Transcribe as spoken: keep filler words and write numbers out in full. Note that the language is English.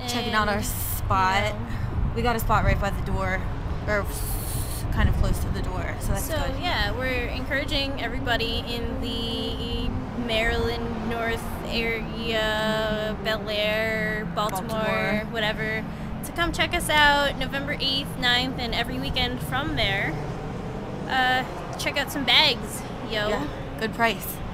checking out our spot. You know, we got a spot right by the door, or kind of close to the door, so that's so good. yeah, we're encouraging everybody in the Maryland North area, Bel Air, Baltimore, Baltimore. whatever, to come check us out November eighth, ninth, and every weekend from there. Uh, check out some bags, yo. Yeah, good price.